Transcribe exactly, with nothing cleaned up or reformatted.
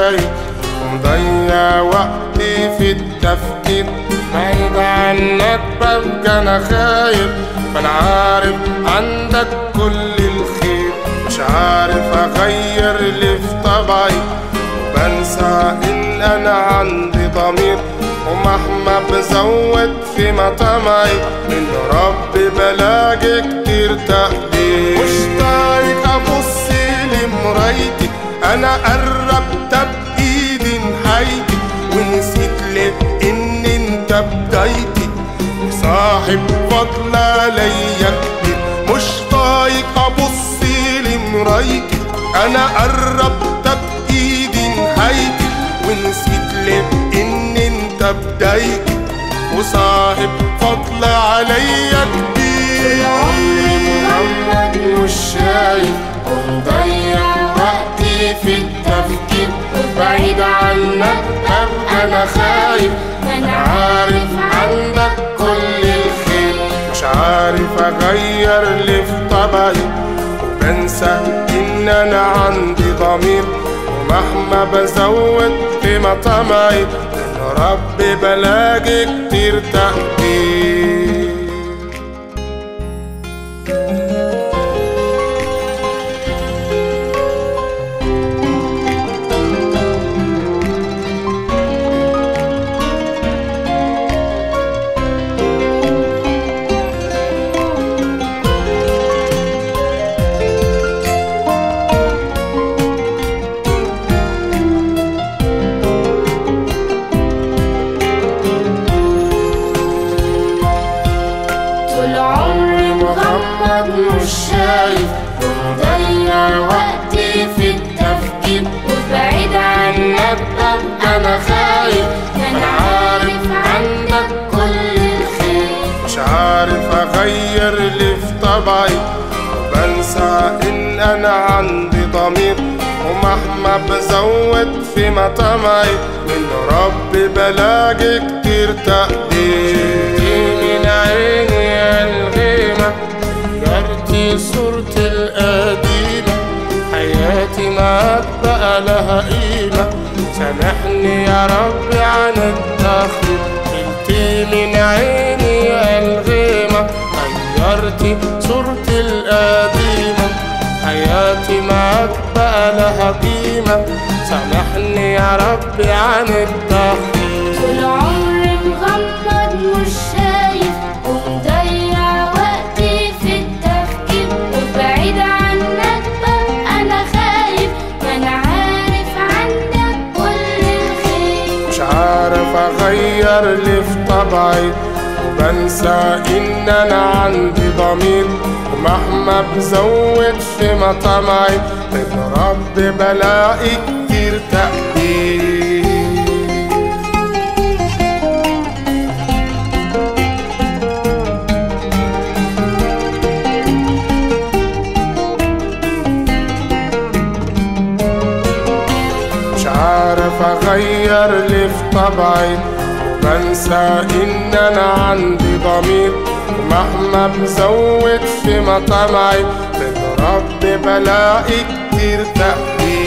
خايف ومضيع وقتي في التفكير. بعيد عنك ببقى انا خايف، فانا عارف عندك كل الخير. مش عارف اغير اللي في طبعي وبنسى ان انا عندي ضمير. ومهما بزود في مطمعي من ربي بلاقي كتير تقدير. مش طايق ابص لمرايتي، انا قربت بايدي نهايتي ونسيت ليه ان انت بدايتي وصاحب فضل عليا كتير. مش طايق ابص لمرايتي، انا قربت بايدي نهايتي ونسيت ليه ان انت بدايتي وصاحب فضل عليا كتير. عمري مغمض مش شايف ومضيع وقتي في التفكير. بعيد عنك ابقى انا خايف، انا عارف عندك كل الخير. مش عارف اغير اللي في طبعي وبنسى ان انا عندي ضمير. ومهما بزود في مطمعي من ربي بلاقي كتير تقدير. مش شايف ومضيع وقتي في التفكير. وبعيد عنك ببقى انا خايف، انا عارف عندك كل الخير. مش عارف اغير اللي في طبعي وبنسى ان انا عندي ضمير. ومهما بزود في مطمعي من ربي بلاقي كتير تقدير. من عيني يا الغيمة غيرتي صورتي القديمة، حياتي معاك بقى لها قيمة. سامحني يا ربي عن التخطيط. شلتي من عيني يا الغيمة غيرتي صورتي القديمة، حياتي معاك بقى لها قيمة. سامحني يا ربي عن التخطيط. طول عمري مغمض مش شايف ومضيع وقتي في التفكير. وبعيد عنك ببقى انا خايف، انا عارف عندك كل الخير. مش عارف اغير اللي في طبعي وبنسى ان انا عندي ضمير. ومهما بزود في مطمعي من ربي بلاقي كتير تقدير. مش عارف اغير اللي في طبعي وبنسى ان انا عندي ضمير. ومهما بزود في مطمعي من ربي بلاقي كتير تقدير.